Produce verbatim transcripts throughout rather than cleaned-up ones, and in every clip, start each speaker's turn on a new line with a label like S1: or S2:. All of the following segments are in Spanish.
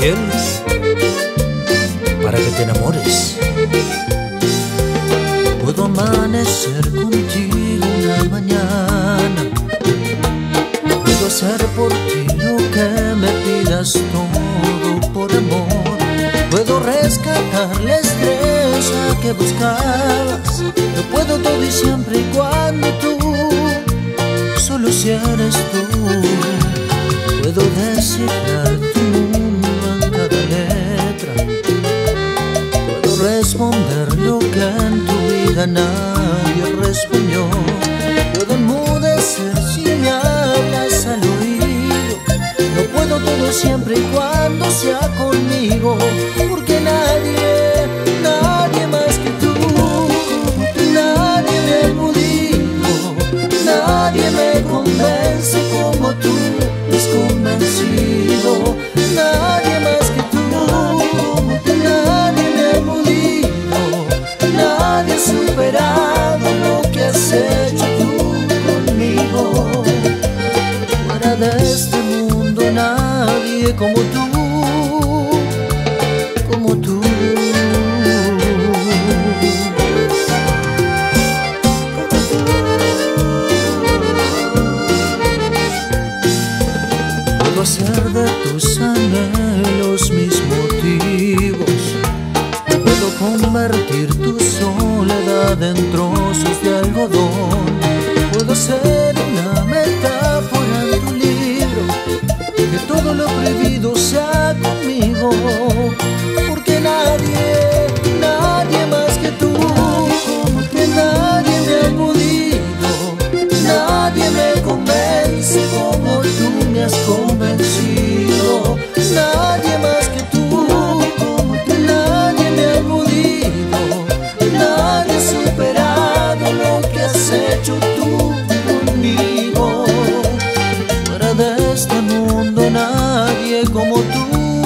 S1: infiel para que te enamores.
S2: Puedo amanecer contigo una mañana, puedo hacer por ti lo que me pidas, todo por amor. Puedo rescatar la estrella que buscabas, lo puedo todo y siempre y cuando tú, solo si eres tú. Puedo descifrar tu mundo en cada letra, puedo responder lo que en tu vida nadie respondió. Puedo enmudecer si me hablas al oído, lo puedo todo siempre y cuando sea conmigo, porque nadie, nadie más que tú, nadie me ha podido, nadie me convence como tú me has convencido, nadie más que tú, nadie me ha podido, nadie ha superado lo que has hecho tú conmigo. Fuera de este mundo nadie como tú, como tú. Puedo hacer de tus anhelos mis motivos, puedo convertir tu soledad en trozos de algodón, puedo ser una metáfora en tu libro, que todo lo prohibido sea conmigo, porque nadie, nadie más que tú, que nadie me ha podido, nadie me convence como tú me has convencido, nadie más que tú, nadie me ha podido, nadie ha superado lo que has hecho tú conmigo. Fuera de este mundo nadie como tú.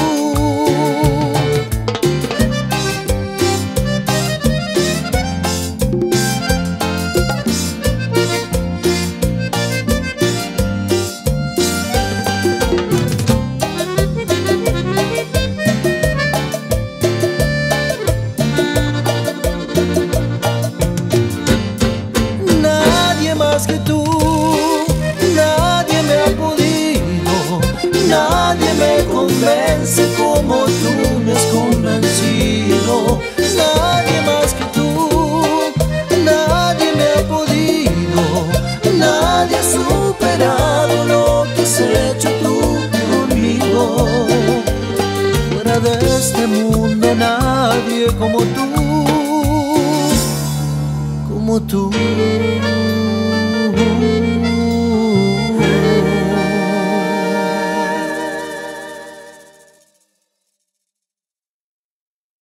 S2: Nadie más que tú, nadie me ha podido, nadie me convence como tú me has convencido, nadie más que tú, nadie me ha podido, nadie ha superado lo que has hecho tú conmigo. Fuera de este mundo nadie como tú, como tú.